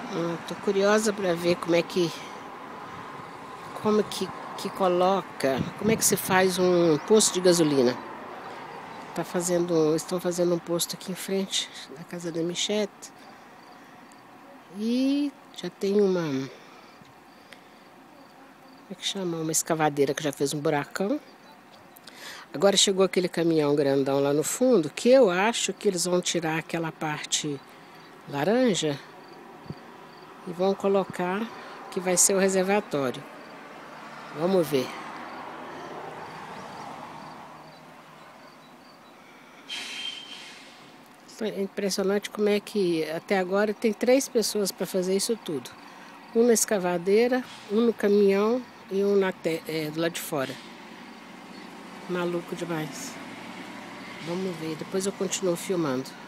Tô curiosa para ver como é que coloca, como é que se faz um posto de gasolina. Estão fazendo um posto aqui em frente da casa da Michette. E já tem como é que chama? Uma escavadeira que já fez um buracão. Agora chegou aquele caminhão grandão lá no fundo, que eu acho que eles vão tirar aquela parte laranja e vão colocar que vai ser o reservatório. Vamos ver. É impressionante como é que até agora tem 3 pessoas para fazer isso tudo. Um na escavadeira, um no caminhão e um do lado de fora. Maluco demais. Vamos ver, depois eu continuo filmando.